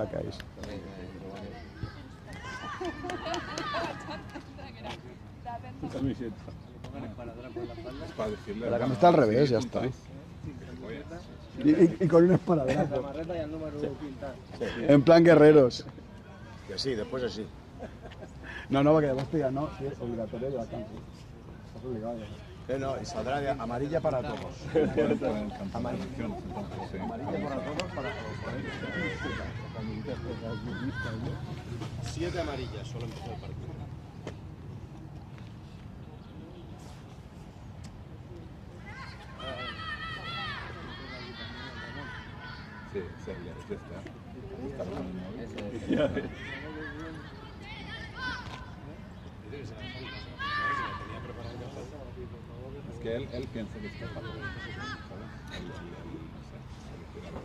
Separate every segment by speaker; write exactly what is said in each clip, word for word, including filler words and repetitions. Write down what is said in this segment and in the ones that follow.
Speaker 1: caes. La camiseta al revés, ya está. Y, y, y con un esparadrapo. En plan guerreros.
Speaker 2: Que sí, después así.
Speaker 1: No, no, porque además ya no, sí, es obligatorio llevar camiseta. Es obligado ya.
Speaker 2: Eh, no, y saldrá de amarilla para todos. Amarilla, amarilla para todos, para todos. Siete amarillas, solo empezó el partido.
Speaker 3: Sí, sí, ya está.
Speaker 2: Ya
Speaker 3: ves. Es que él, él piensa que está para todo, ¿sabes? Él, él, él, no sé, se refiere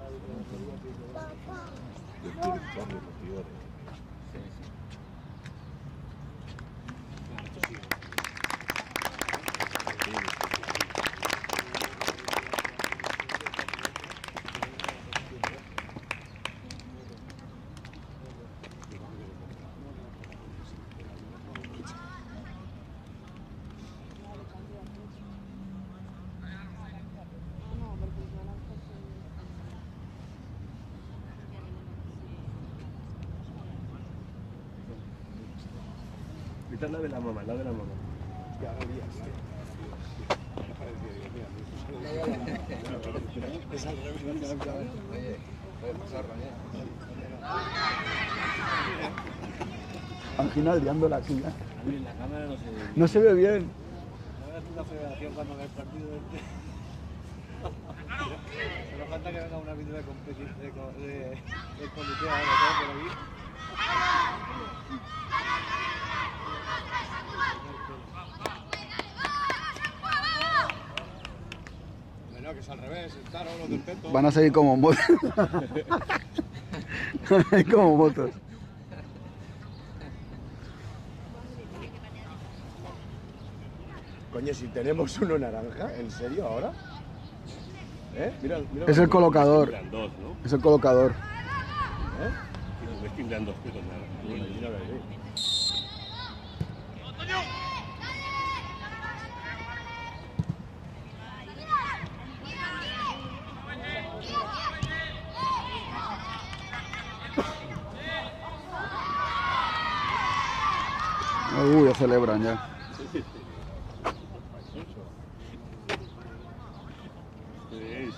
Speaker 3: a el director deportivo de... Sí, sí.
Speaker 2: Esta es la de la mamá, la de la mamá. Es al revés. Oye, puede pasar,
Speaker 1: Angina liándola aquí, ¿eh?
Speaker 2: En la cámara no se ve.
Speaker 1: No se ve bien.
Speaker 2: No ves una federación cuando ve el partido de este. Solo falta que venga una vídeo de competición de, de, de comité ahora, todo por aquí. Bueno, que es al revés, el taro, los del peto.
Speaker 1: Van a seguir como motos. Como motos.
Speaker 2: Coño, si tenemos uno naranja, ¿en serio ahora? ¿Eh? Mira, mira
Speaker 1: Es el colocador.
Speaker 4: Dos, ¿no?
Speaker 1: Es el colocador.
Speaker 2: ¿Eh?
Speaker 4: Los Westin dan dos pesos nada.
Speaker 2: Bueno, mira, a ver, ¿eh?
Speaker 1: Uy, ya celebran ya.
Speaker 4: Es...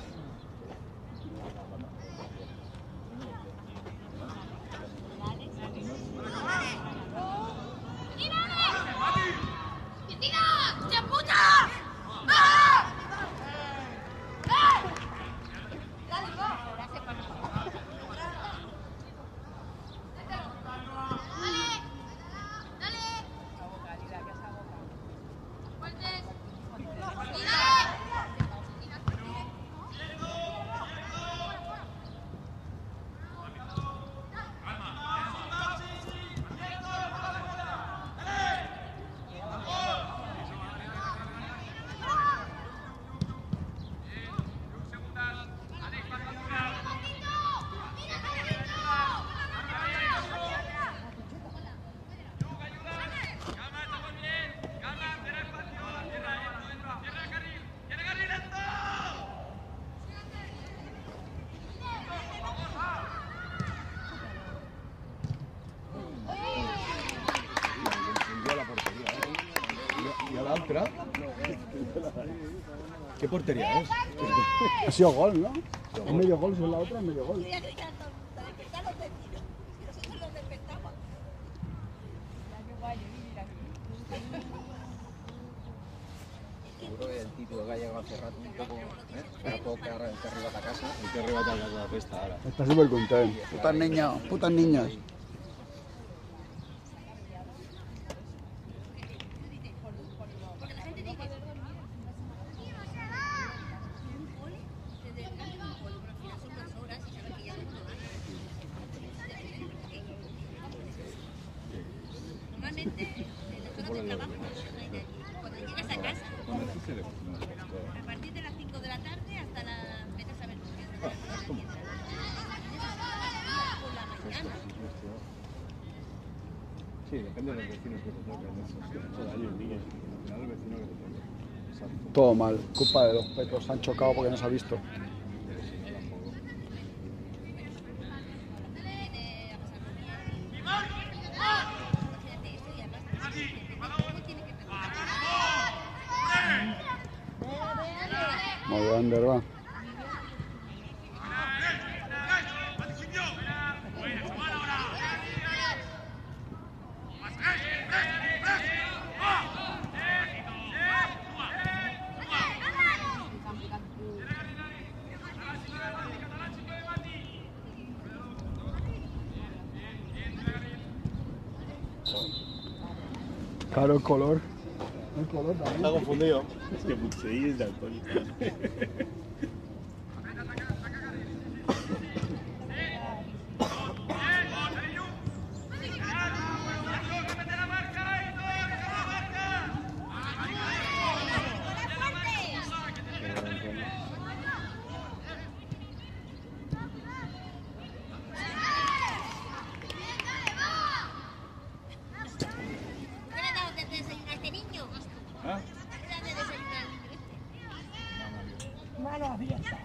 Speaker 2: ¿Qué portería es?
Speaker 1: Ha sido gol, ¿no? Es medio gol, si es la otra, es medio gol.
Speaker 5: Seguro que el título que ha llegado hace rato un poco, ¿eh? Para poco que ahora el que arrebata a casa.
Speaker 2: El que arrebata la festa ahora.
Speaker 1: Está súper contento. Putas niños, putas niñas.
Speaker 6: Normalmente, nosotros de trabajo, cuando llegas a casa, a partir de las cinco de la tarde hasta la... Vete a saber por qué.
Speaker 3: Sí, depende de los vecinos que te toquen. Eso, eso de allí, Miguel. Al final el vecino que te toque. Exacto.
Speaker 1: Todo mal, culpa de los petos. Se han chocado porque no se ha visto.
Speaker 3: Pero si no, tampoco.
Speaker 1: Muy bien, Ander, va. Claro, el color. El color también.
Speaker 2: Está confundido.
Speaker 4: Es que Puigdemont es daltónico.
Speaker 3: ¿Ah?
Speaker 6: Mano abierta.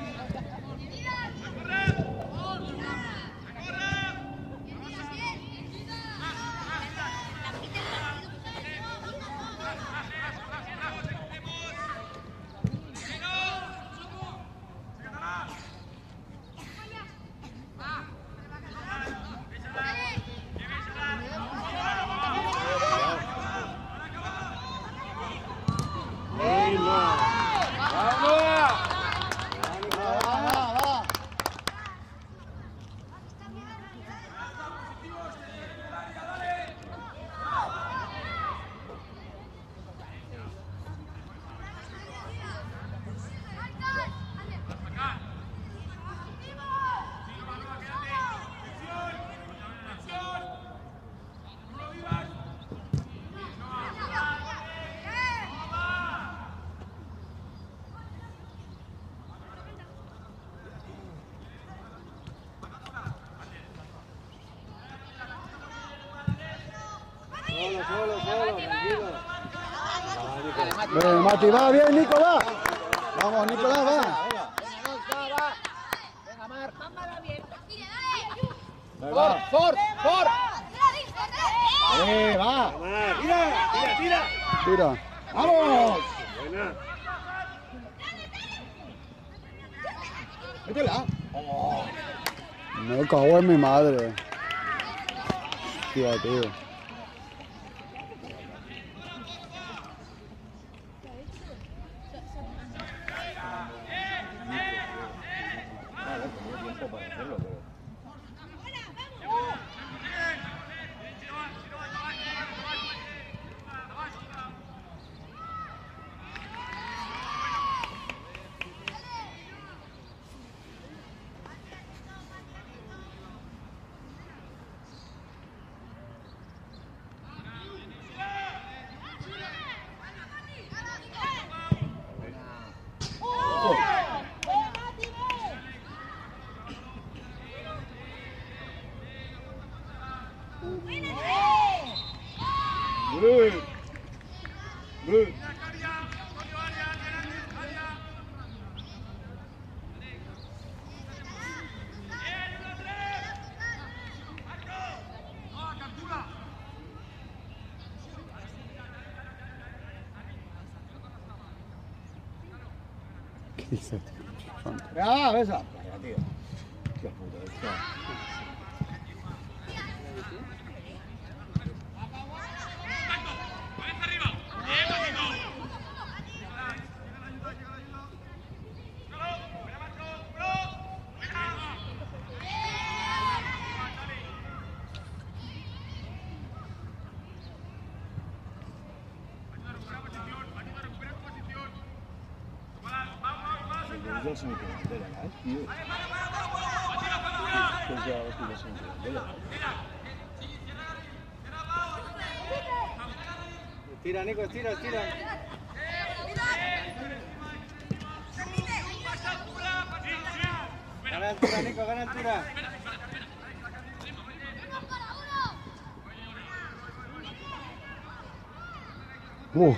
Speaker 2: Solo, solo, solo, tranquilo.
Speaker 1: Bien, Mati, va bien, Nicolás. Vamos, Nicolás, va.
Speaker 5: Venga, Mar.
Speaker 2: For, for, for.
Speaker 1: Eh, va.
Speaker 4: ¡Tira! ¡Tira, tira!
Speaker 1: Tira.
Speaker 2: ¡Vamos!
Speaker 4: Buena.
Speaker 2: Métela.
Speaker 1: Me cago en mi madre. Tío, tío.
Speaker 3: Tiempo para hacerlo, pero...
Speaker 4: Good. Good.
Speaker 1: ¿Qué dices, tío?
Speaker 2: Ah, besa.
Speaker 3: Vaya, tío. Qué puto esto. Yo soy mi delantera, ¿eh? Tío. Pues ya, tío, soy mi delantera.
Speaker 2: Tira, Nico, estira, estira. Gana altura, Nico, gana altura.
Speaker 1: Uh.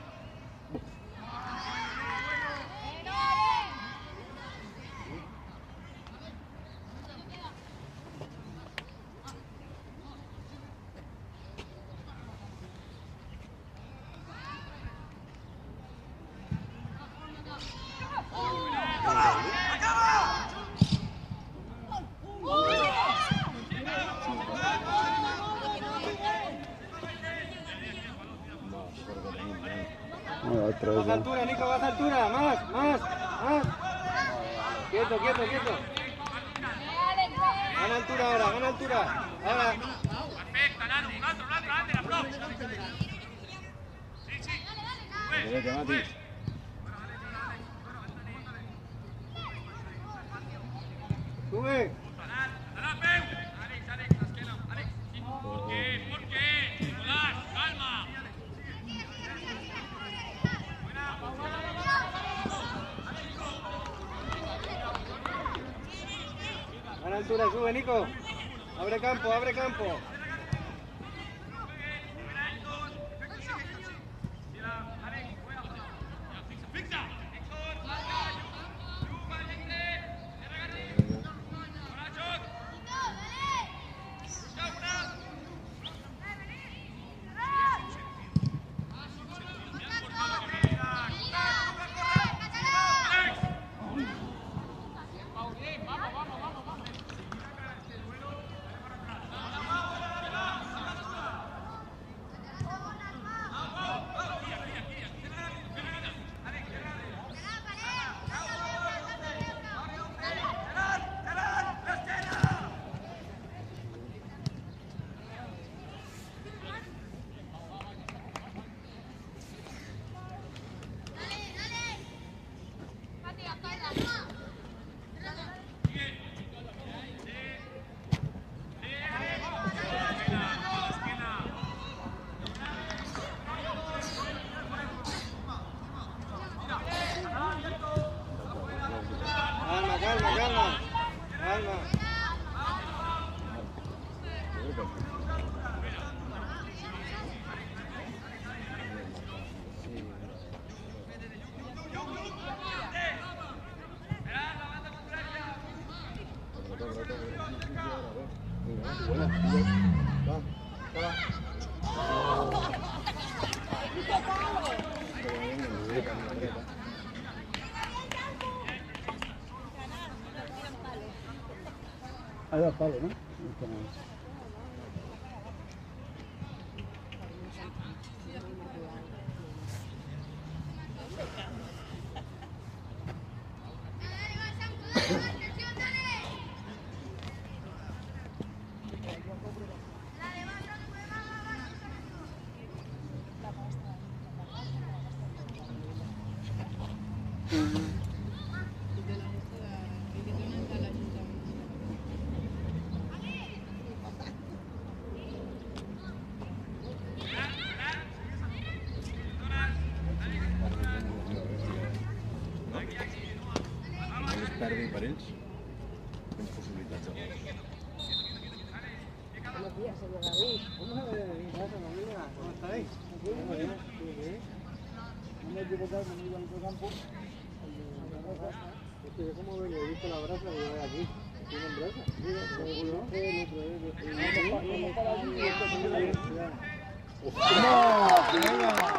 Speaker 7: Baja altura, Nico, baja altura, más, más, más. Quieto, quieto, quieto. Gana altura ahora, gana altura. Ahora.
Speaker 6: Perfecto, Nando, un altro, un altro, Ander, la pro. Sì, sì.
Speaker 4: Vedete, Mati?
Speaker 7: Sube.
Speaker 6: Alex, Alex, la esquena, Alex. ¿Por qué? ¿Por qué? Nicolás, calma.
Speaker 7: Gana altura, sube, Nico. Abre campo, abre campo. Calma, calma, calma. Calma.
Speaker 1: Ahí da palo, ¿no?
Speaker 2: Perdin per ells, tens possibilitats de gol.
Speaker 7: Buenos días, señor David. ¿Cómo estáis? ¿Cómo me he equivocado, me he ido al otro campo. Es que yo como vengo, he visto la brasa y voy aquí. ¿Tienen brasa? Sí, el otro es.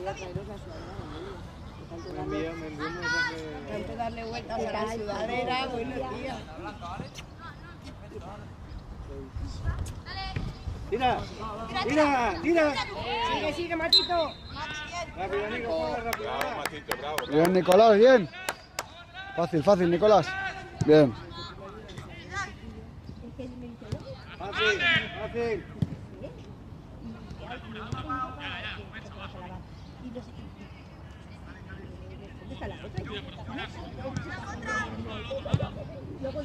Speaker 7: Me envió, me envió un mensaje.
Speaker 8: Antes de darle vueltas a la sudadera, buenos días.
Speaker 7: Tira, tira, tira.
Speaker 8: Sigue, sigue, Matito.
Speaker 7: Rápido, Nico, corre rápido.
Speaker 3: Bravo, Matito, bravo.
Speaker 1: Bien, Nicolás, bien. Fácil, fácil, Nicolás. Bien.
Speaker 7: Fácil, fácil.
Speaker 8: ¿Dónde está la otra? Luego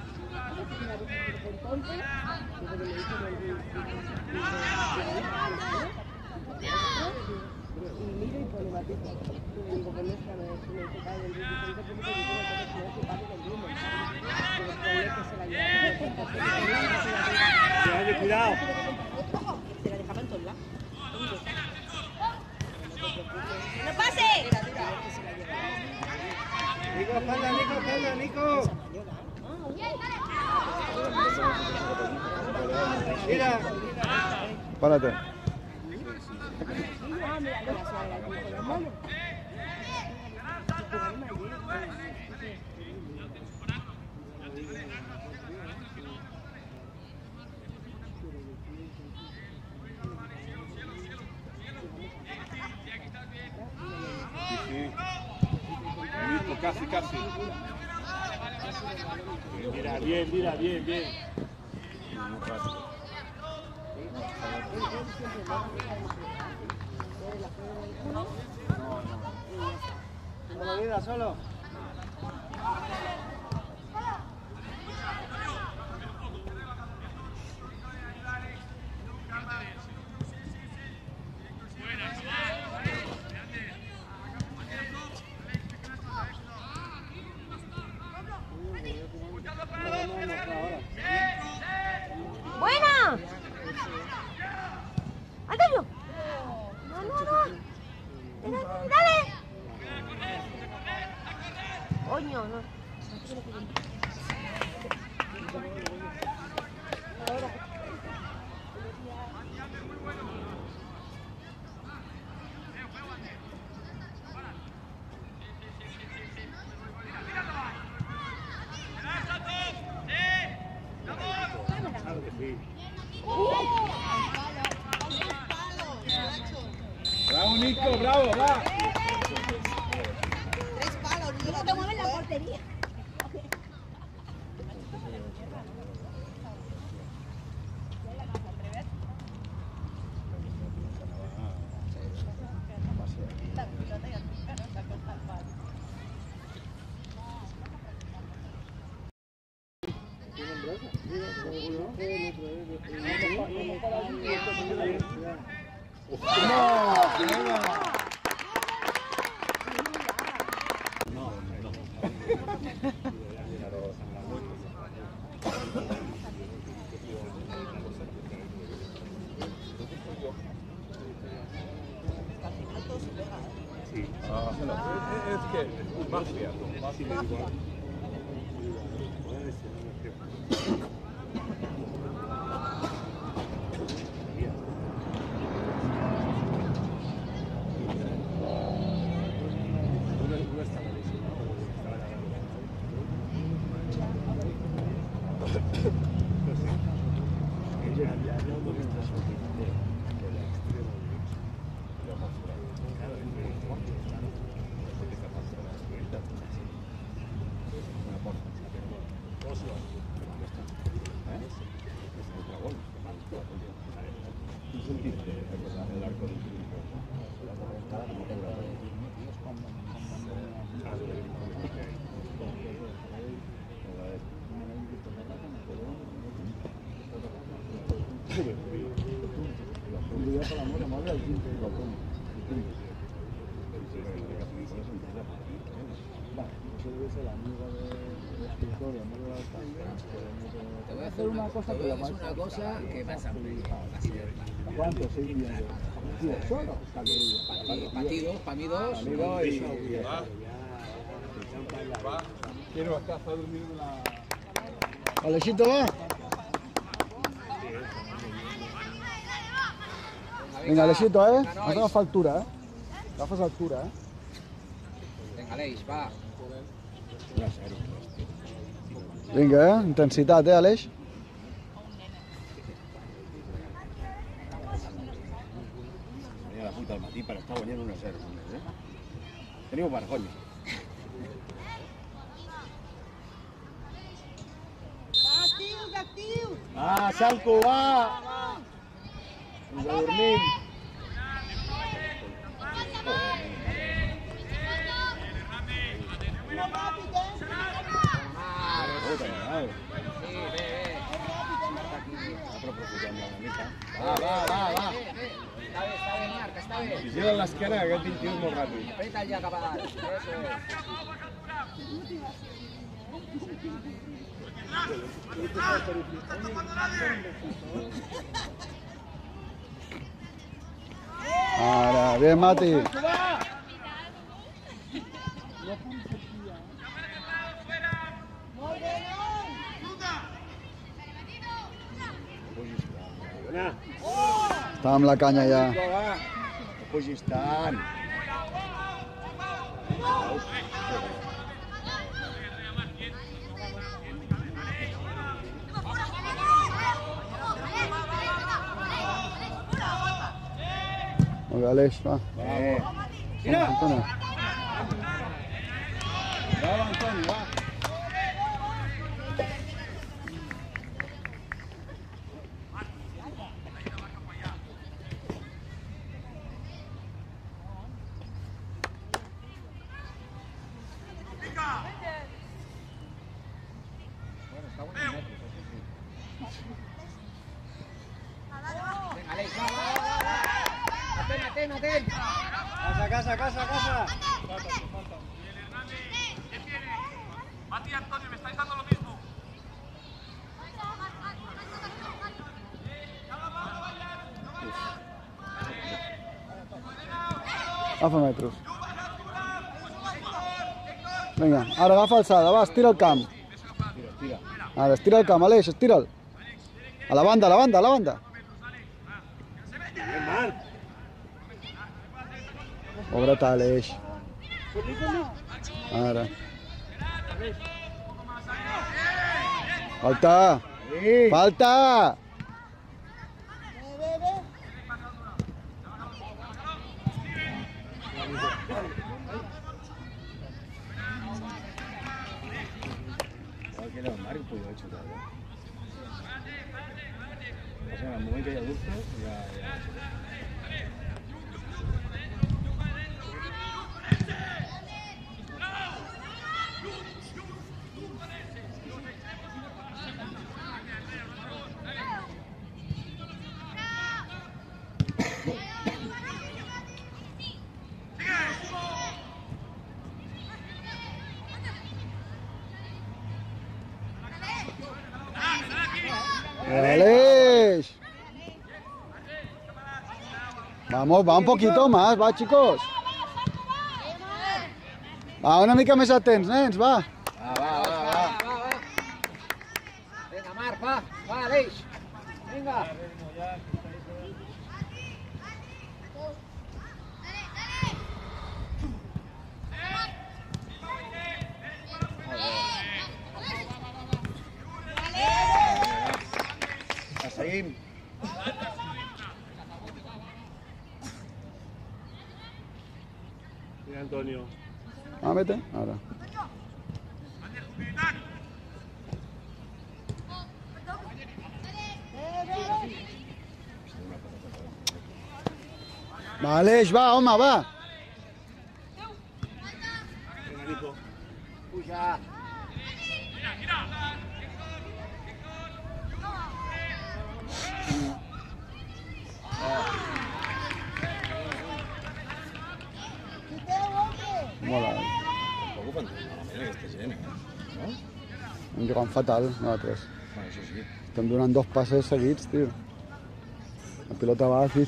Speaker 8: y miro y pone Matito. Y digo, pues no está, no es una época del veinticinco por ciento y digo, que no es parte del mismo. Pero ponle que se la lleva.
Speaker 7: Cuidado.
Speaker 8: Se la dejaban todos lados. ¡No pase!
Speaker 7: Nico, espalda, Nico, espalda, Nico. Mira.
Speaker 1: Párate.
Speaker 3: Casi, casi.
Speaker 4: Mira, bien, mira, bien, bien.
Speaker 7: Como lo vida solo.
Speaker 8: ¡Buena! ¡Antonio! ¡No, no, no! ¡Dale! dale. ¡Coño, no!
Speaker 3: Bravo, Nico, bravo, va.
Speaker 8: Tres palos, no te mueves la portería.
Speaker 3: Ah, no, es, es que más fiado, más fiado.
Speaker 5: Te voy a hacer una cosa, te voy a decir una cosa que pasa.
Speaker 2: ¿Cuánto? seis millones. ¿Solo?
Speaker 5: Para ti dos, para mí dos.
Speaker 3: Quiero acá está durmiendo la...
Speaker 1: Alexito, va. Venga, Alexito, eh. Hacemos factura, eh. Agafes altura, eh?
Speaker 5: Vinga, Aleix, va.
Speaker 1: Vinga, eh? Intensitat, eh, Aleix?
Speaker 3: Venia la puta al matí per estar guanyant un a zero només, eh? Teniu vergonya.
Speaker 8: Actius, actius!
Speaker 3: Va, Salco, va! Ens adormim.
Speaker 5: Sí, bé, bé.
Speaker 3: Però proposem-la una mica. Va, va, va, va.
Speaker 5: Està bé, està bé, Marc, està bé.
Speaker 3: Vigila l'esquena, que aquest vint-i-u és molt ràpid.
Speaker 5: Apreta ja cap a dalt. Eso es.
Speaker 1: Ara, bien, Mati. Està amb la canya ja.
Speaker 3: No pugis tant.
Speaker 1: Molt bé, Aleix, va.
Speaker 3: Eh.
Speaker 1: Tira! Antoni.
Speaker 3: Va, Antoni, va.
Speaker 5: Vinga, Aleix, va, va, va, va. Atent, atent, atent.
Speaker 7: Casa, casa, casa, casa.
Speaker 6: Mati, Antonio, me estáis dando lo mismo.
Speaker 1: Agafa metros. Vinga, ara agafa alçada, va, estira el camp. Ara, estira el camp, Aleix, estira'l. A la banda, a la banda, a la banda. Pobret Aleix. Ara. Falta! Falta!
Speaker 3: Que era el Marc, podia haver xutat, eh? O sigui, en el moment que hi ha dubte, ja... ja...
Speaker 1: Aleix. Vamos, va un poquito más, va, chicos. Va, una mica més atents, nens, va.
Speaker 3: Va, va, va, va.
Speaker 5: Va, va. Vinga, Marc, va. Va, Aleix. Vinga.
Speaker 3: Va, seguim.
Speaker 4: Mira, Antonio.
Speaker 1: Ah, vete, ara. Va, Aleix, va, home, va.
Speaker 4: Venga, Nico.
Speaker 5: Puja.
Speaker 1: Molt bé.
Speaker 3: Tampoc ho fan malament aquesta gent, eh? No?
Speaker 1: Hem jugat fatal, nosaltres.
Speaker 3: Bueno, això sí.
Speaker 1: Estem donant dos passes seguits, tio. La pilota va així.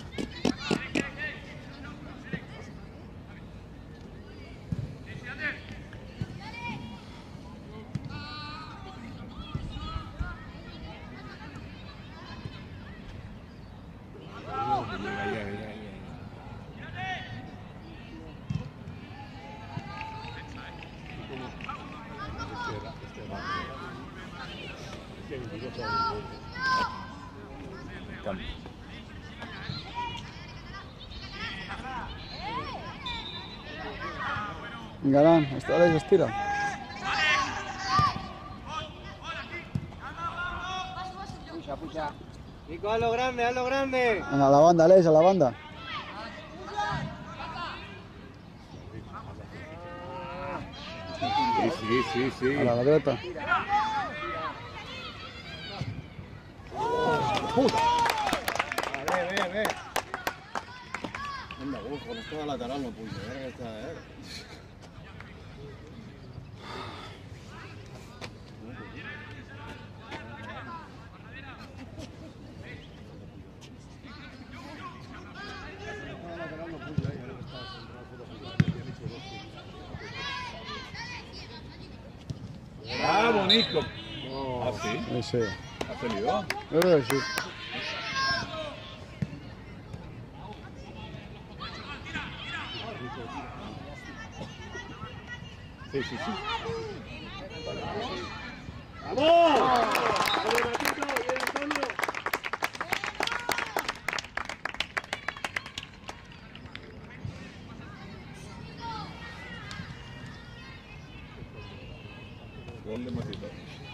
Speaker 1: Galán, esta vez estira.
Speaker 5: Pucha, pucha.
Speaker 7: Nico, haz lo grande, haz lo grande.
Speaker 1: Venga, a la banda, Alex, a la banda.
Speaker 3: Sí, sí, sí, sí.
Speaker 1: A la gaviota.
Speaker 7: A ver, ve, ve. Anda, uf, con esto de lateral no pude ver esta, eh.
Speaker 3: ¡Bravo, Nico! ¿Ah, sí?
Speaker 1: Sí, sí.
Speaker 3: ¿Ha salido?
Speaker 1: Yo creo que sí.
Speaker 3: Sí, sí, sí.
Speaker 4: ¡Vamos! ¡Bien, Antonio!
Speaker 3: Gol de Matito.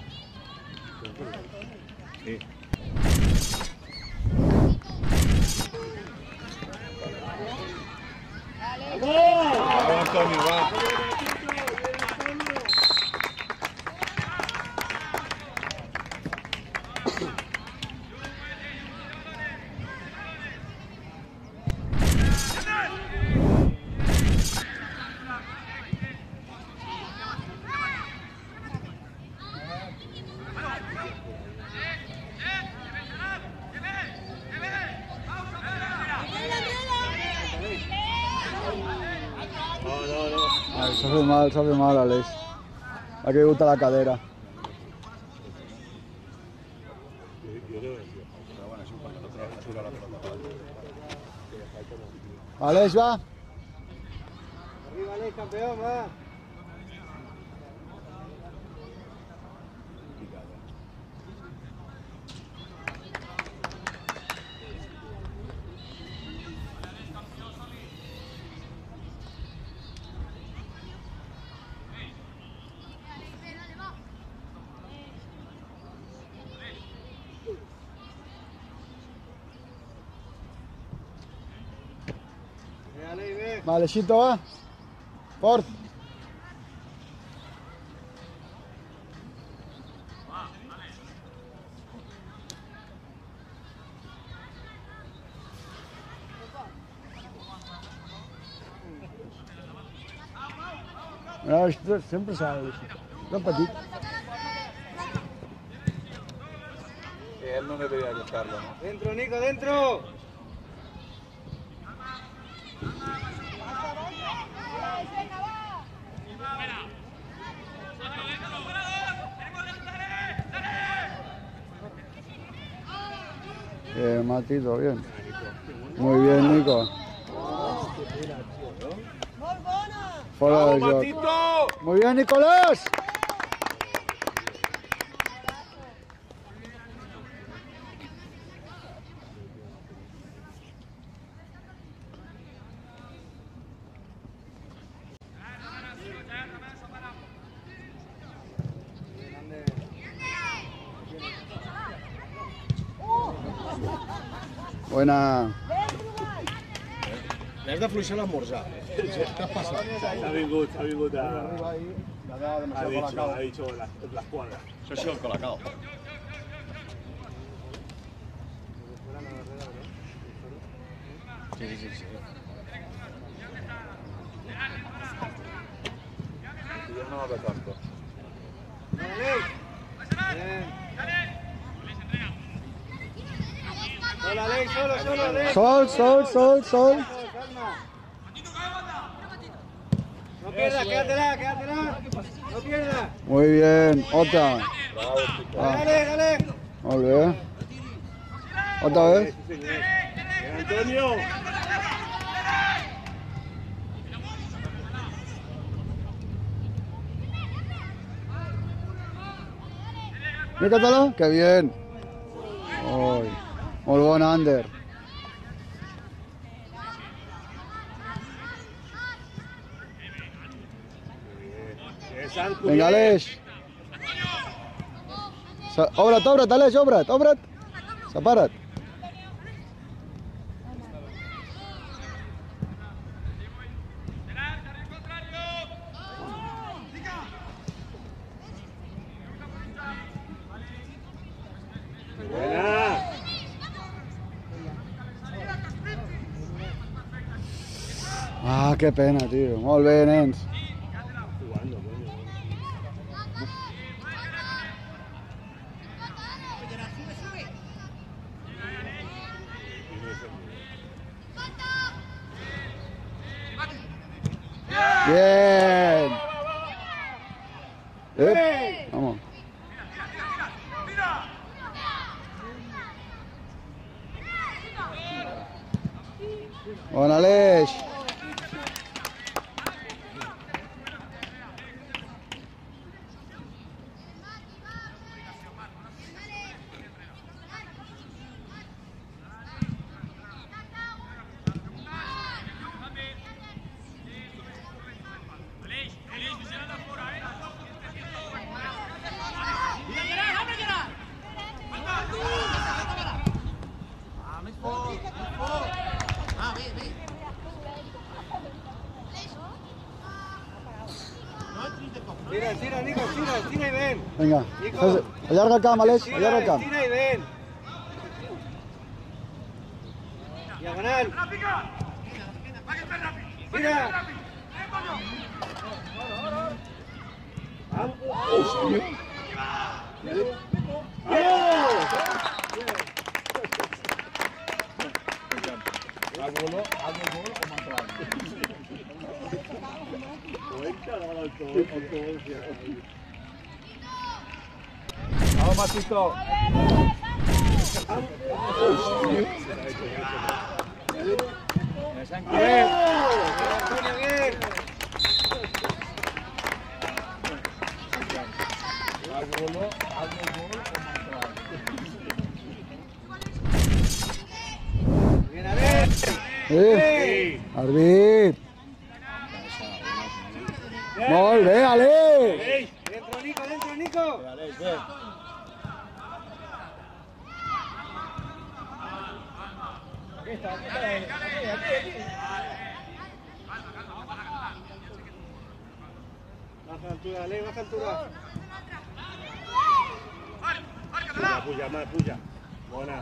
Speaker 3: Sí. ¡Bravo, Antonio! ¡Va!
Speaker 1: Ay, se hace mal, se hace mal, Alex. Aquí me gusta la cadera. Alex, va.
Speaker 7: Arriba, Alex, campeón, va. Ve, Alex, ve.
Speaker 1: Alexito, va. Fort. Mira, esto siempre sale. No para ti.
Speaker 3: Él no debería buscarlo, ¿no?
Speaker 7: Dentro, Nico, dentro.
Speaker 1: Bien, Matito, bien. Muy bien, Nico. Fuera de
Speaker 3: ¡Vamos,
Speaker 1: shot.
Speaker 3: Matito!
Speaker 1: Muy bien, Nicolás. Buena.
Speaker 2: L'has de fluixar l'esmorzar. T'has passat.
Speaker 4: S'ha vingut, s'ha vingut a...
Speaker 2: Arriba ahí, la dada
Speaker 4: Ha
Speaker 2: demasiado
Speaker 4: dicho,
Speaker 2: colacao.
Speaker 4: ha dicho la, la escuadra.
Speaker 2: Això sí, el colacao. Sí, sí, sí.
Speaker 3: Yo no hablo tanto.
Speaker 7: Alex. Bien. Solo, Alex, solo, solo, Alex.
Speaker 1: Sol, sol, sol, sol.
Speaker 7: Calma. No pierdas, quédatela, quédatela. No pierdas.
Speaker 1: Muy bien. Otra.
Speaker 3: Bravo, chico.
Speaker 7: Dale, dale.
Speaker 1: Muy bien. Otra vez.
Speaker 4: Sí, señor. Bien, Antonio.
Speaker 1: Míratelo. Qué bien. Ay. Muy buen under. Venga, Aleix. Obrat, obrat, Aleix, obrat, obrat. Separa't. Ah, qué pena, tío. Molt bé, nens. Bien. Eh, vamos. Bon, Aleix.
Speaker 7: Tira, tira, Nico, tira, tira y ven.
Speaker 1: Venga,
Speaker 7: Nico.
Speaker 1: allarga el camp, Aleix, allarga el
Speaker 7: Tira,
Speaker 1: camp.
Speaker 7: tira y ven. Diagonal. Tira.
Speaker 2: Al gol, al gol o más Vamos, Matito.
Speaker 7: Bien. Antonio, bien.
Speaker 2: Al gol, al gol o
Speaker 7: Bien, a ver.
Speaker 1: Eh, Arbit. Molt bé, Aleix.
Speaker 7: Dentro, Nico, dentro, Nico. Baja altura, Ale, baja altura.
Speaker 4: Puja, puja, más, puja. Bona.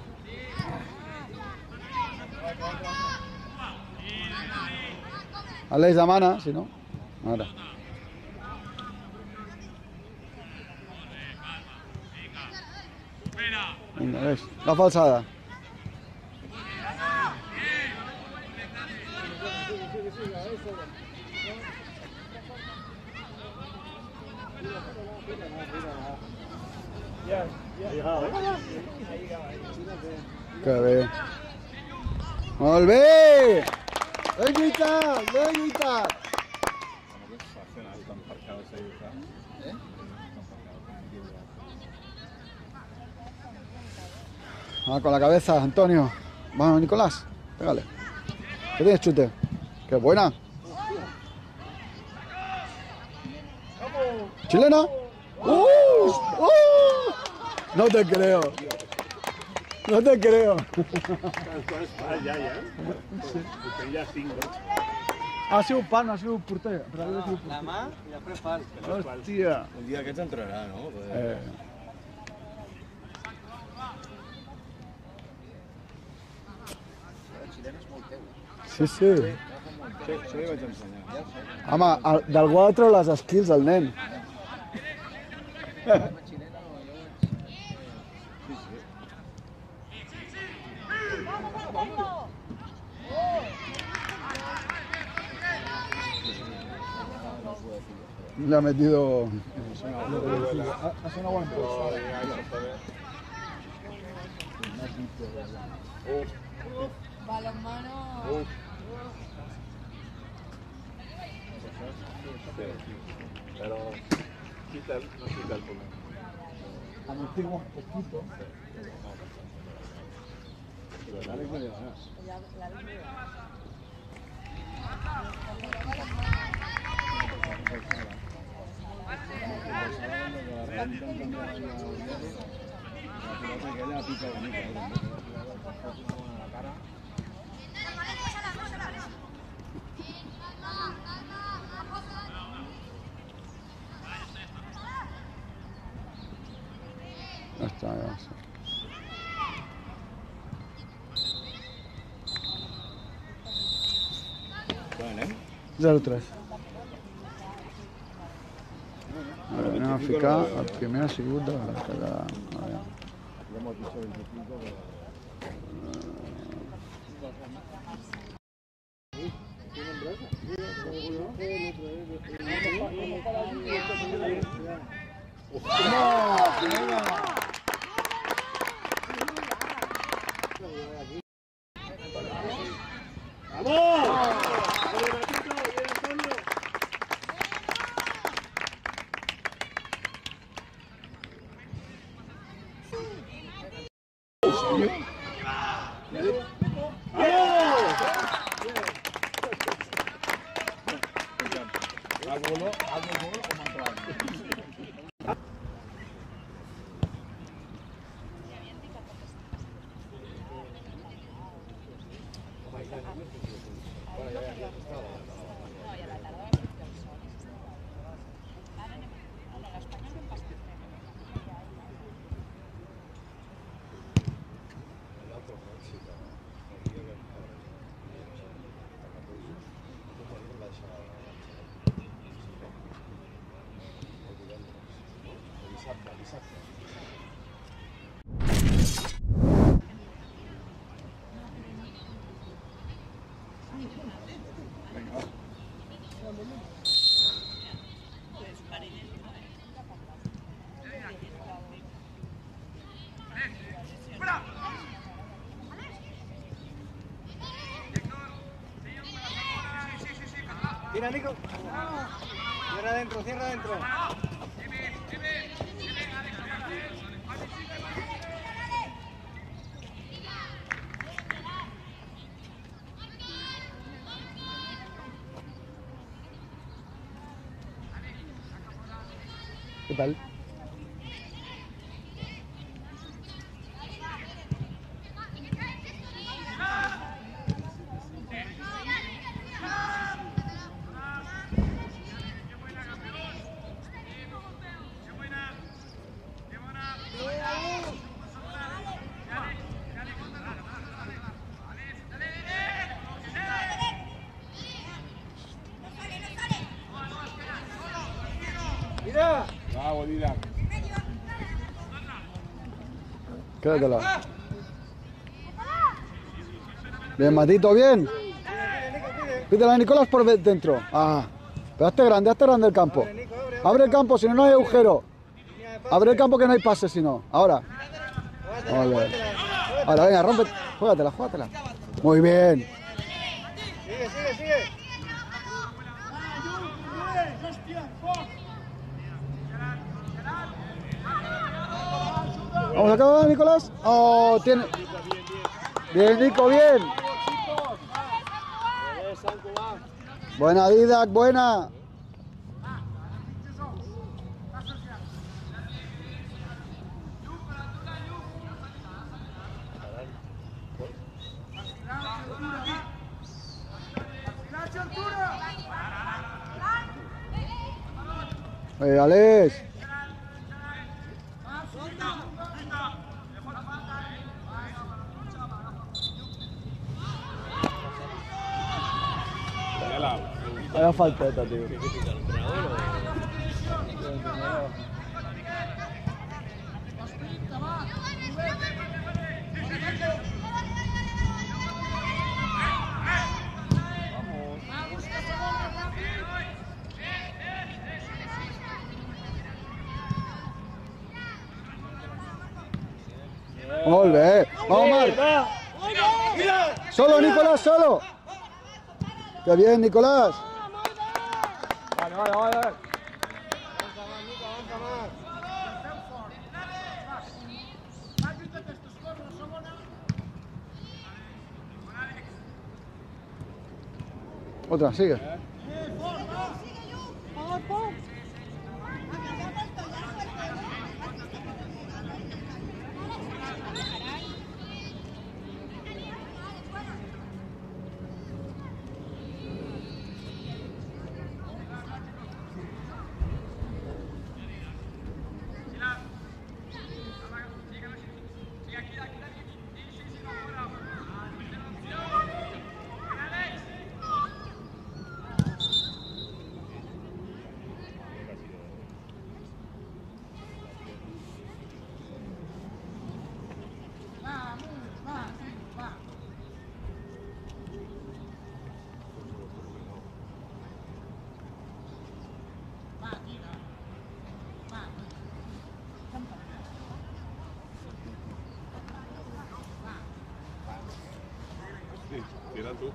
Speaker 1: Aleix demana, si no. Ara. Vinga, Aleix, agafa alçada. Que bé. Molt bé! Ben lluitat, ben lluitat! Ah, con la cabeza, Antonio. Vamos, Nicolás, pégale. ¿Qué tienes, chute? ¡Qué buena! ¿Chilena? ¡Uh! ¡Uh! No te creo. No te creo.
Speaker 4: Ya, ya. Porque ya cinco.
Speaker 1: Ha sido un pan, ha sido un porter. Però ha sigut
Speaker 7: La mà i després fals.
Speaker 1: Hòstia.
Speaker 2: Un dia aquests entrarà, no?
Speaker 1: Eh. Sí, sí.
Speaker 2: Sí, això li vaig ensenyar.
Speaker 1: Home, el, d'algú ha de treure les skills, el nen. Le ha metido... Ha sonado buen
Speaker 8: Balonmano.
Speaker 3: Pero quita el, no quita el pulmón.
Speaker 1: Amortigua un poquito. Ya está, ya está. cero tres. Anem a ficar el primer ha sigut de la cagada.
Speaker 7: Tira, Nico. Cierra adentro, cierra adentro.
Speaker 1: ¿Qué tal?
Speaker 2: Bravo, Didac.
Speaker 1: Quédatela. Bien, Matito, bien. Pídela a Nicolás por dentro. Ah, pero hazte grande, hazte grande el campo. Abre el campo, si no, no hay agujero. Abre el campo que no hay pase, si no. Ahora. Vale. Ahora, venga, rompe. Juégatela, juégatela. Muy bien.
Speaker 7: Sigue, sigue, sigue.
Speaker 1: Vamos a acabar, Nicolás. Oh, tiene. Bien, Nico, bien. Buena, Didac, buena. Eh, Alex. Vaya falteta, tío. Molt bé. Vamos, Marc. Solo, Nicolás, solo. Qué bien, Nicolás.
Speaker 2: Vale, vale, vale.
Speaker 1: Otra, sigue.
Speaker 4: tú.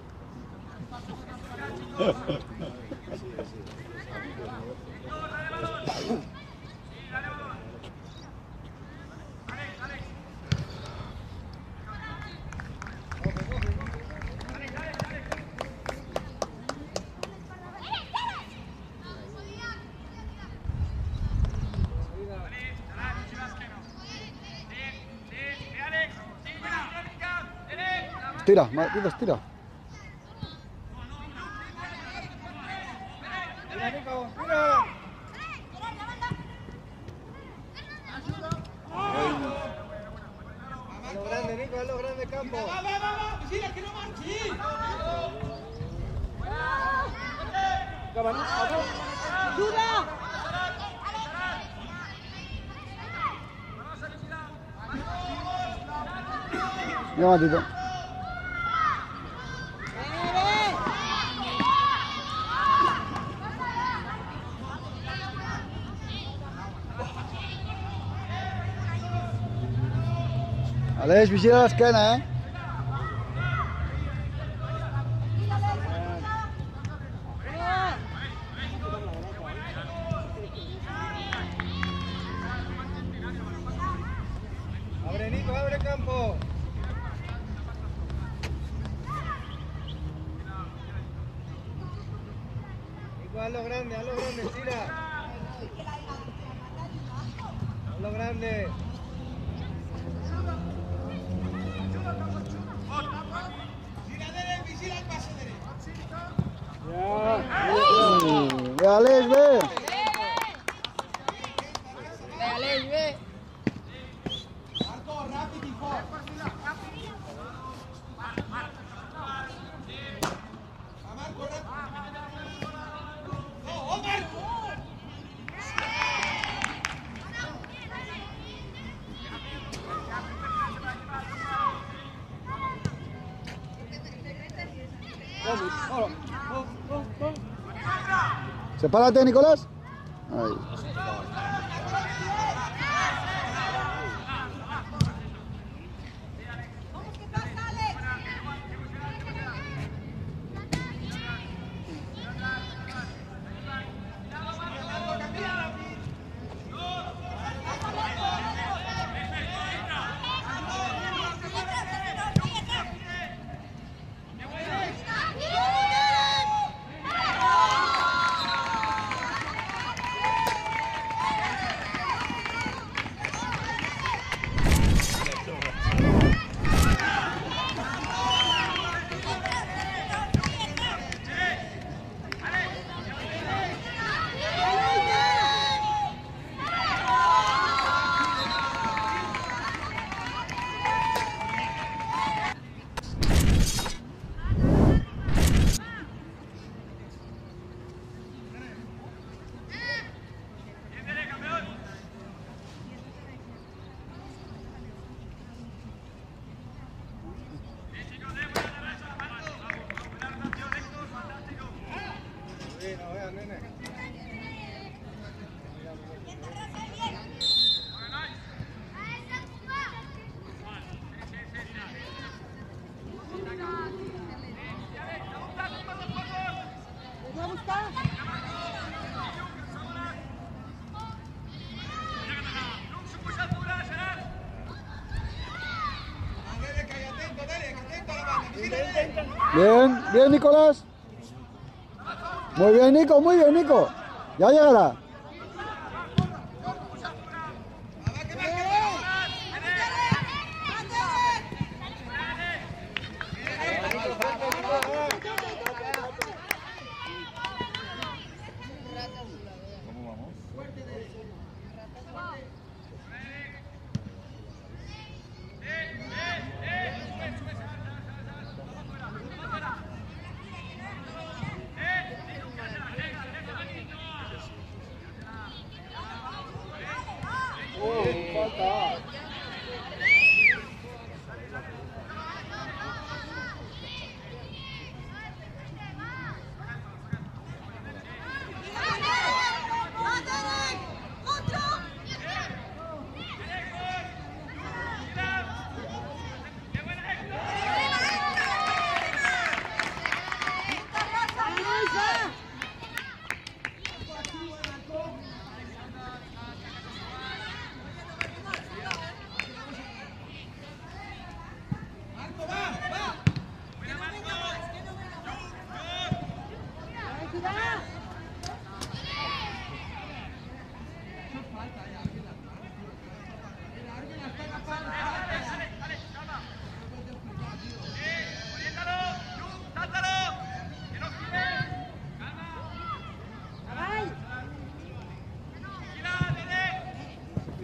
Speaker 1: Tira, Matito, tira.
Speaker 7: Mira, Nico, mira. A lo grande, Nico, a lo grande campo.
Speaker 8: ¡Ayuda!
Speaker 1: Mira, Matito. Aleix, vigila l'esquena, eh?
Speaker 7: Abre, Nico, abre campo. Nico, a lo grande, a lo grande, tira. A lo grande.
Speaker 1: Ve, Aleix, ve.
Speaker 8: Ve, Aleix, ve.
Speaker 1: Sepárate, Nicolás. Ahí. Bien, bien, Nicolás. Muy bien, Nico, muy bien, Nico. Ya llegará.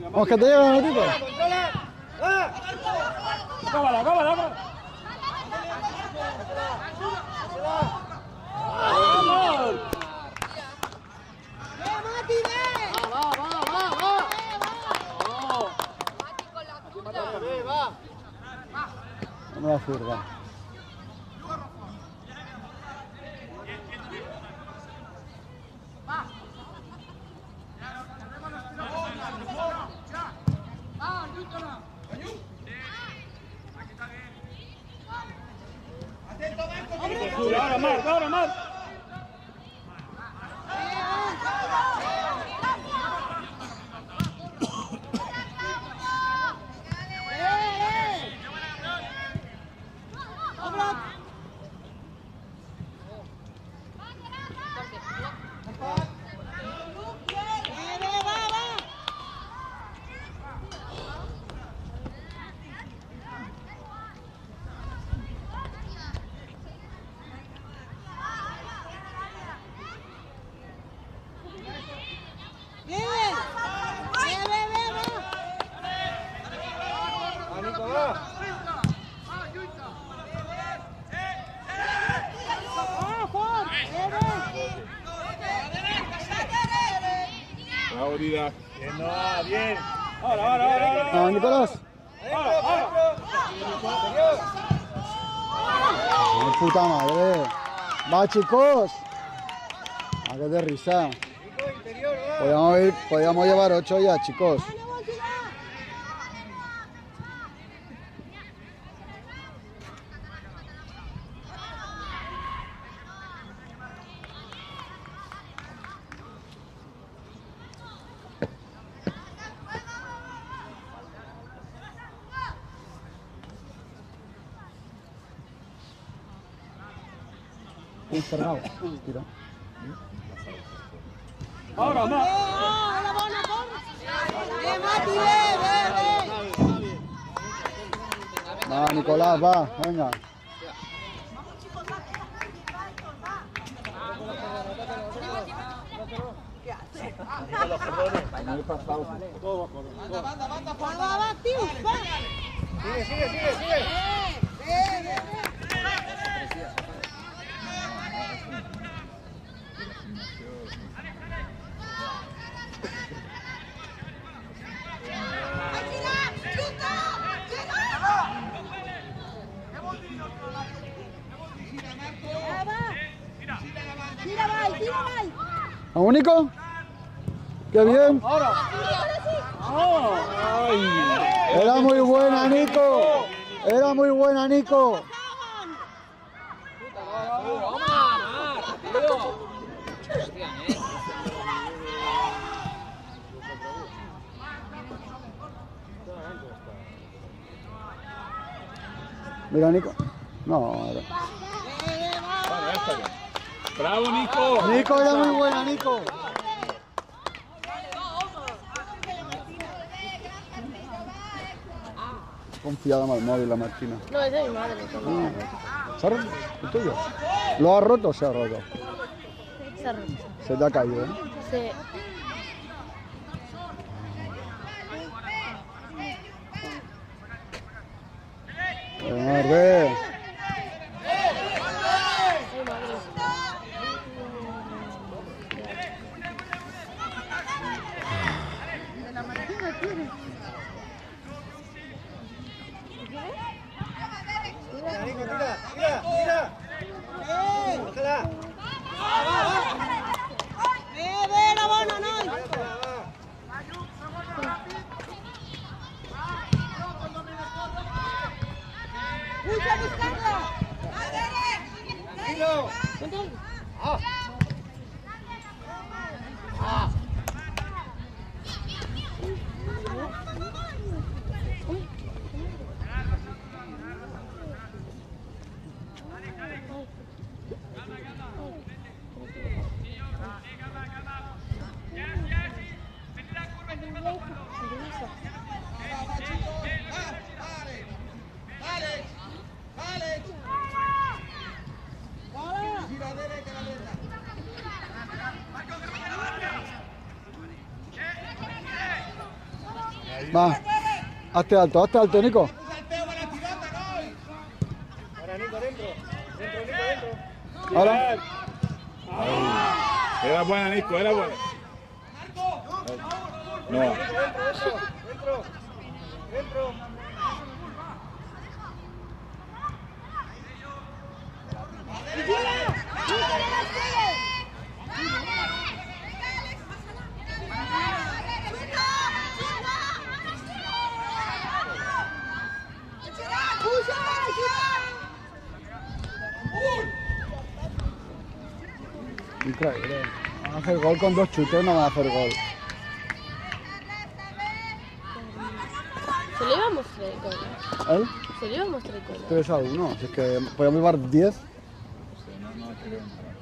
Speaker 1: Vamos, que te llega, Matito.
Speaker 7: ¡Controla! ¡Ah!
Speaker 4: ¡Cámara, cámara, cámara!
Speaker 1: No la zurda.
Speaker 4: Ahora más, ahora más.
Speaker 3: Bravo, Dida.
Speaker 4: Bien, no, bien. Ahora, ahora, ahora, ahora.
Speaker 1: Ah, Nicolás.
Speaker 4: Ahora, ahora.
Speaker 1: Ay, puta madre. Va, chicos. Ah, qué de risa. Podríamos, ir, podríamos llevar ocho ya, chicos. Encerrado. Tira.
Speaker 4: Ahora más.
Speaker 1: Va, Nicolás, va, venga.
Speaker 7: Sigue, sigue, sigue, sigue.
Speaker 1: ¿A único? ¡Qué bien! Era muy buena, Nico. Era muy buena, Nico. Mira, Nico. No, era.
Speaker 3: Bravo, Nico.
Speaker 1: Nico era muy buena, Nico. Confiada más el móvil, la Martina.
Speaker 8: No, es de mi madre.
Speaker 1: ¿Se ha roto? ¿El tuyo? ¿Lo ha roto o se ha roto?
Speaker 8: Se ha roto.
Speaker 1: Se te ha caído, ¿eh?
Speaker 8: Sí.
Speaker 1: Verde.
Speaker 7: Tira, Nico, tira, tira, tira. Bájala. Tranquilo. Ah. Ah.
Speaker 1: Va. Hazte alto, hazte alto, Nico.
Speaker 7: Ahora Nico, dentro. Dentro, Nico, dentro.
Speaker 1: Ahora.
Speaker 3: Era buena, Nico, era buena. No.
Speaker 7: Dentro, dentro, dentro. Dentro.
Speaker 1: Increíble. Van a hacer gol con dos chutes, no van a hacer gol.
Speaker 8: Se le iba a mostrar el gol.
Speaker 1: ¿Eh?
Speaker 8: Se le iba a mostrar el gol.
Speaker 1: tres a uno. Si es que podíamos llevar diez.
Speaker 3: No, no creo en nada.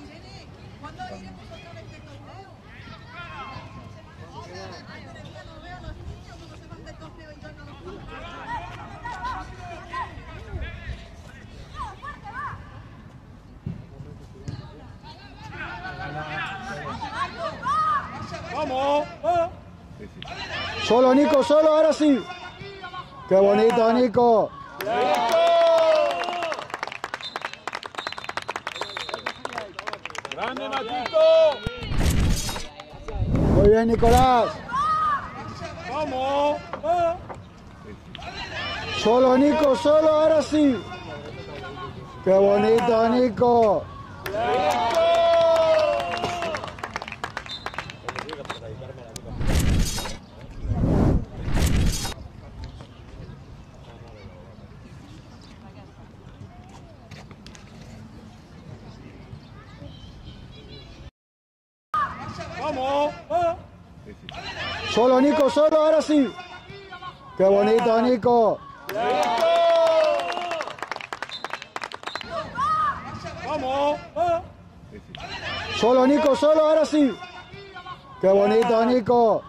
Speaker 7: ¡Vamos! ¡Va!
Speaker 1: Solo, Nico, solo, ahora sí. Qué bonito, Nico.
Speaker 3: ¡Grande, Matito!
Speaker 1: Muy bien, Nicolás.
Speaker 7: ¡Vamos! ¡Va!
Speaker 1: Solo, Nico, solo, ahora sí. Qué bonito, Nico.
Speaker 7: ¡Vamos! ¡Va!
Speaker 1: Solo, Nico, solo, ahora sí. Qué bonito, Nico.
Speaker 7: ¡Vamos! ¡Va!
Speaker 1: Solo, Nico, solo, ahora sí. Qué bonito, Nico.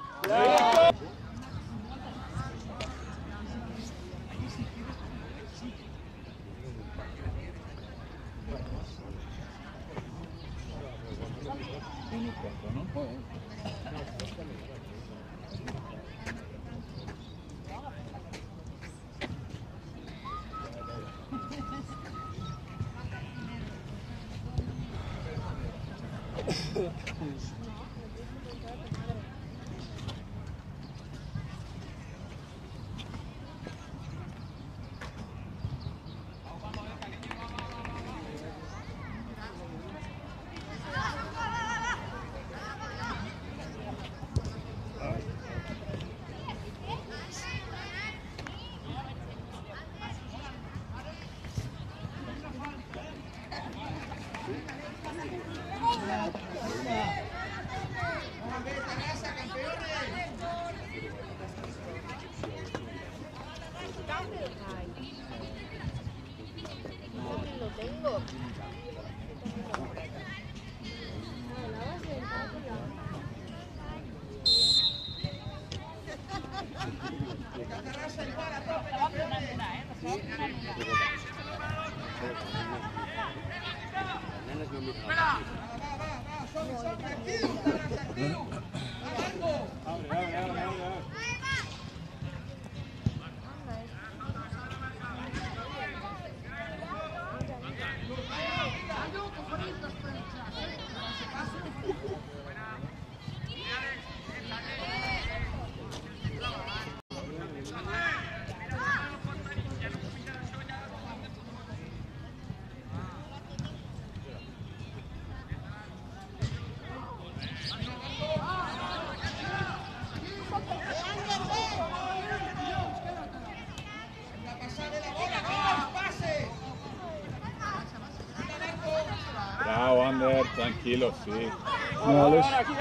Speaker 3: Bravo, Ander, tranquilo, sí.
Speaker 1: Vale.
Speaker 7: Aquí, aquí.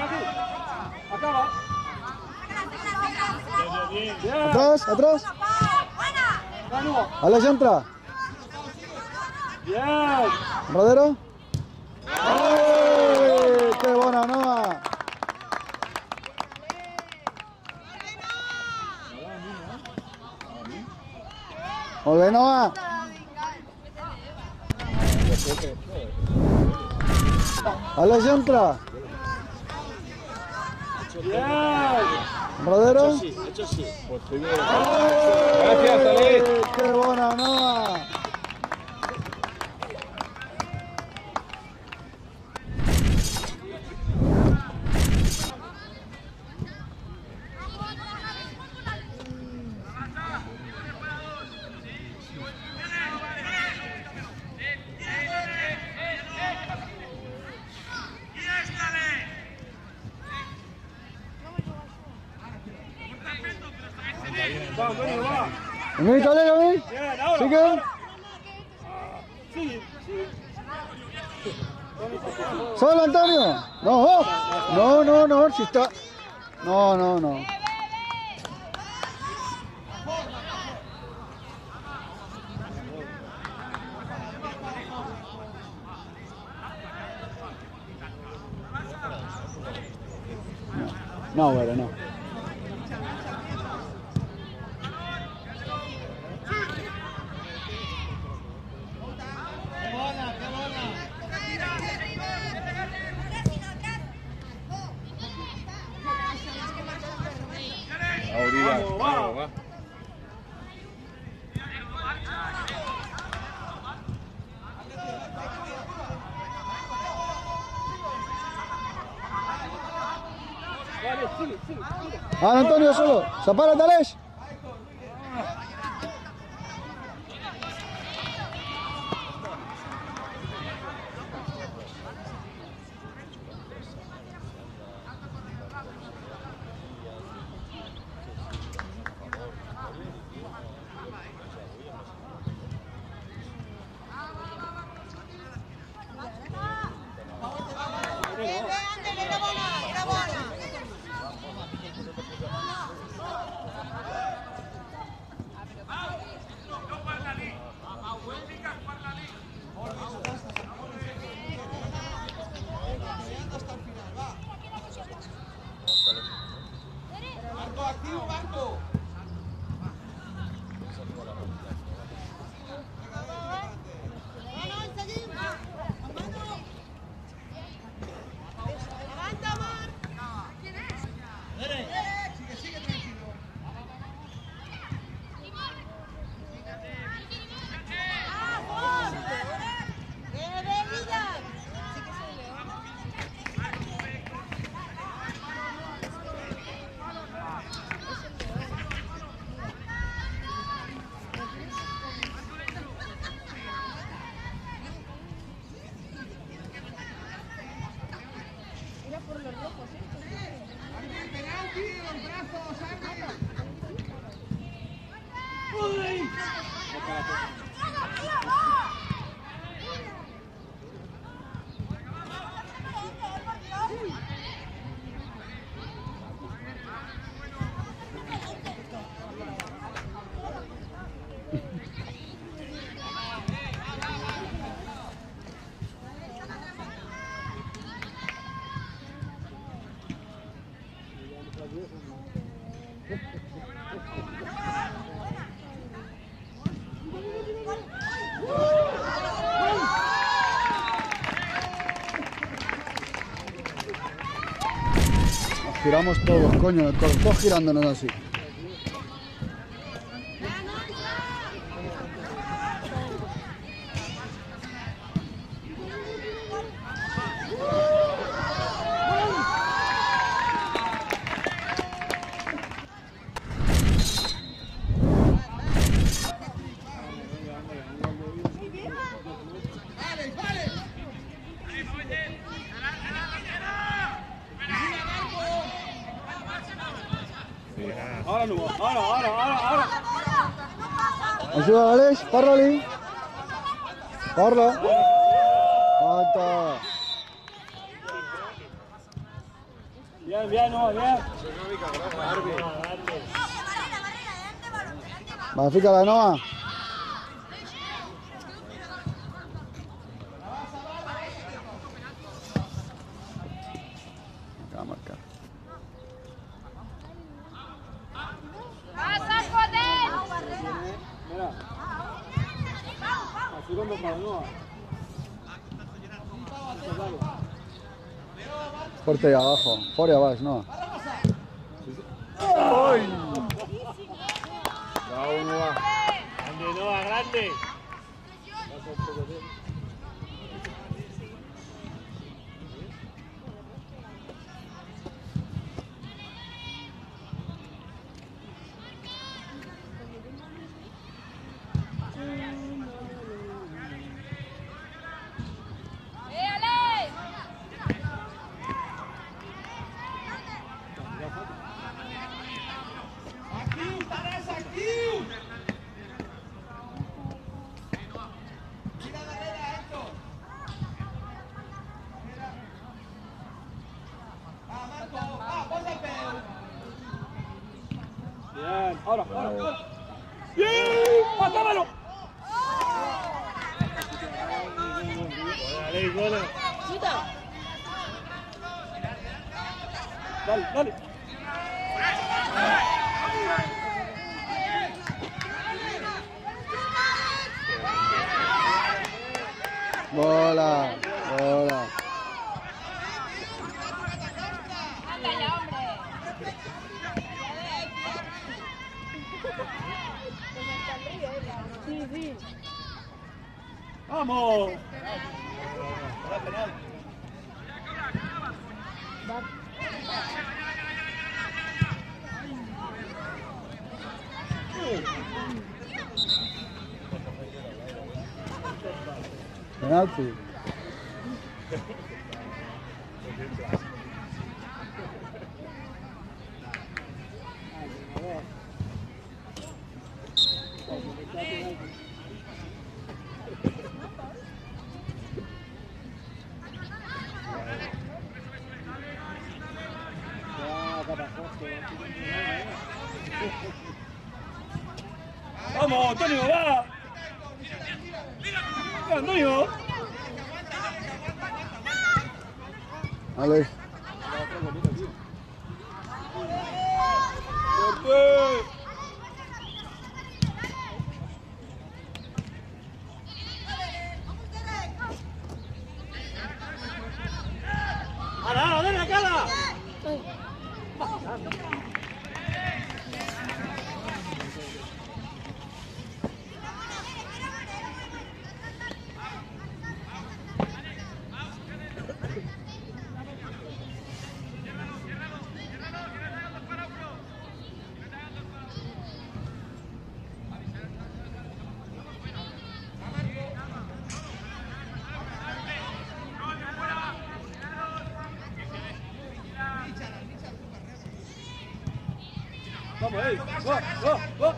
Speaker 7: Acaba.
Speaker 1: Atrás, atrás.
Speaker 7: Vamos.
Speaker 1: Alex, entra.
Speaker 7: Bien.
Speaker 1: Rodero. ¡Ay! ¡Qué buena, Noa! Muy bien, Noa. Alex, entra.
Speaker 7: Bien.
Speaker 1: ¿Rodero?
Speaker 7: Sí, hecho sí.
Speaker 3: Pues te digo-
Speaker 1: Gracias,
Speaker 3: Alex.
Speaker 1: ¡Qué buena, Noa!
Speaker 7: Va, bueno, va.
Speaker 1: ¿Vení, dale, vení?
Speaker 7: Bien, ahora.
Speaker 1: ¿Sigue?
Speaker 7: ahora. Sí, sí.
Speaker 1: ¿Solo, Antonio? No, no, no, no, si está... No, no, no. No, bueno, no.
Speaker 3: Ahorita, vamos, va.
Speaker 7: Vale, sigue, sigue.
Speaker 1: Ah, Antonio solo. Zapara, dale. Giramos todos, coño, todos girándonos así.
Speaker 7: Ahora no, ahora, ahora, ahora, ahora.
Speaker 1: Ayuda, Alex, párrali. Parla. Falta.
Speaker 7: Bien, bien, no, bien.
Speaker 1: Va, fica la Noa. Acá marcar.
Speaker 7: Mira. Así como para no.
Speaker 1: Fuerte ahí abajo. Fuera abajo, no. ¡Ay!
Speaker 2: Bravo, Noah.
Speaker 4: Grande, Noah, grande.
Speaker 7: Bien, ahora, ahora, ahora.
Speaker 4: ¡Bien! ¡Matámalo! Dale, bola.
Speaker 7: Dale, dale.
Speaker 1: Bola, bola.
Speaker 8: Anda ya, hombre. Sí, sí.
Speaker 7: ¡Vamos!
Speaker 1: Penalti.
Speaker 7: ¡Vamos, Antonio, va! ¡Va, Antonio!
Speaker 1: Vale.
Speaker 7: ¡Fuerte!
Speaker 4: ¡Ahora, ahora, dale la cara!
Speaker 7: ¡Vamos, ey! ¡Va, va, va!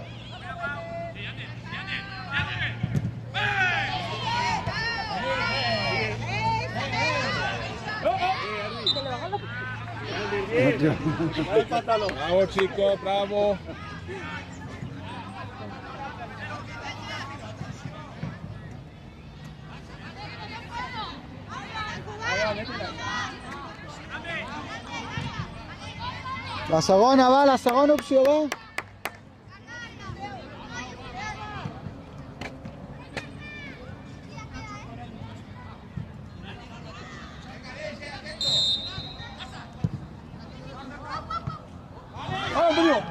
Speaker 4: ¡Dale el pantalón!
Speaker 2: Bravo, chicos, bravo.
Speaker 1: La segona va, la segona opció va.
Speaker 7: ¡Va, Antonio!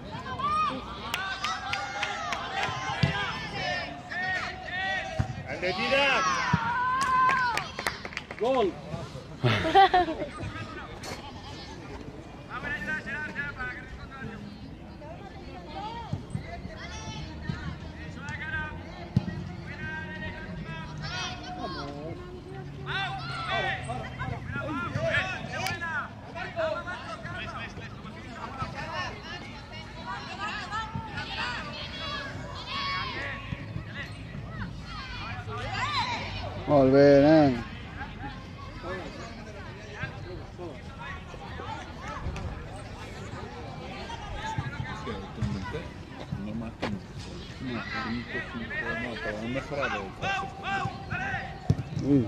Speaker 4: ¡Grande, tira!
Speaker 7: ¡Gol!
Speaker 1: Molt bé, nen.
Speaker 3: Es que últimamente no marcan una cinco, cinco, no, pero han mejorado el pase.
Speaker 1: Uy.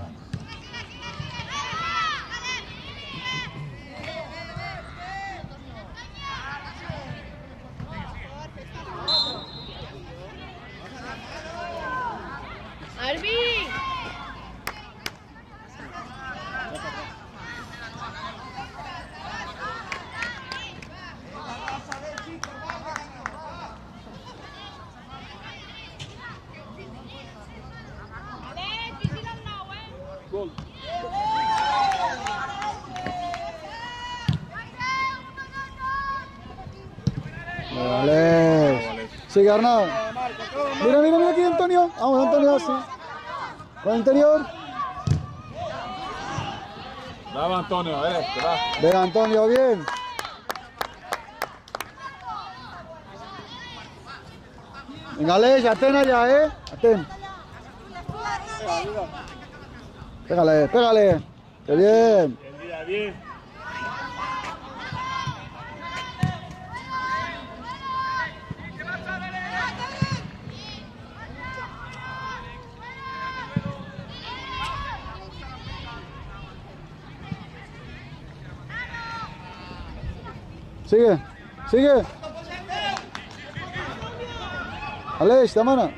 Speaker 8: ¡Arbi!
Speaker 1: Sigue Arnau. Mira, mira, mira aquí Antonio. Vamos, Antonio, así. Con el interior.
Speaker 3: Bravo Antonio, eh, te va.
Speaker 1: Venga, Antonio, bien. Venga, Alex, atena ya, eh. Atén. Pégale, pégale. Qué bien.
Speaker 4: Tendida bien.
Speaker 1: Sigue, sigue. Alex, de mano.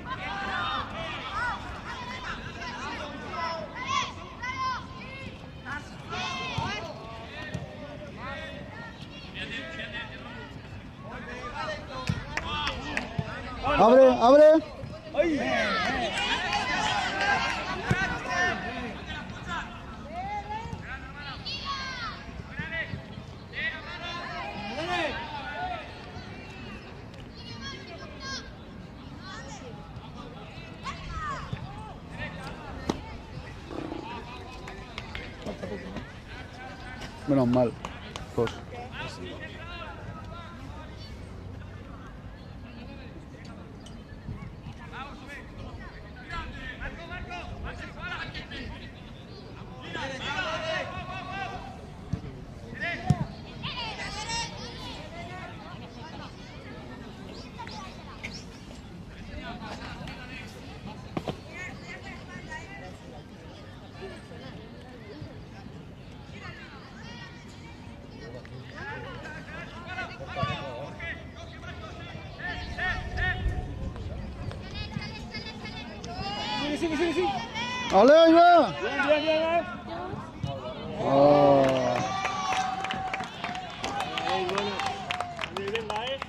Speaker 1: Abre, abre. Menos mal. Pues.
Speaker 7: Sigue, sigue, sigue.
Speaker 1: ¡Ale, ahí va!
Speaker 7: Bien, bien, bien, eh.
Speaker 1: Oh.
Speaker 4: Ahí, bueno. Ahí, venga, eh.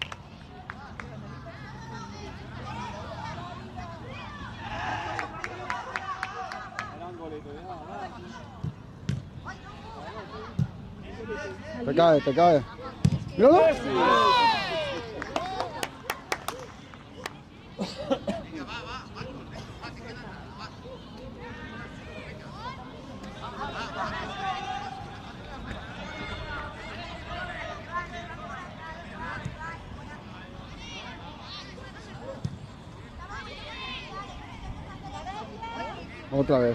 Speaker 1: Te cae, te cae. ¡Míralo! Otra vez.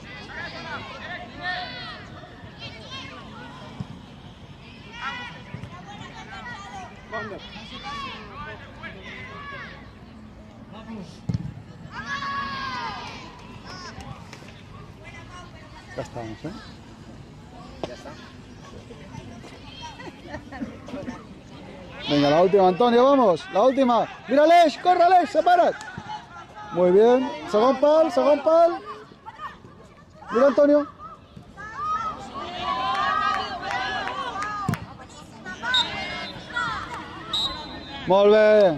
Speaker 1: Ya estamos, ¿eh?
Speaker 5: Ya está.
Speaker 1: Venga, la última, Antonio, vamos. La última. Mira, Alex, corre, Alex, separa. Muy bien. Segon pal, segon pal. Mira, Antonio. Molt bé.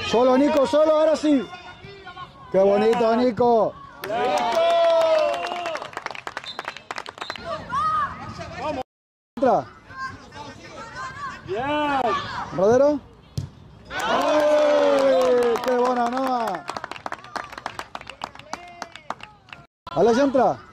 Speaker 1: Solo, Nico, solo, ahora sí. Qué bonito, Nico. Entra.
Speaker 7: Bien.
Speaker 1: Rodero. ¡Ay! ¡Qué buena, Noa! Alex, entra.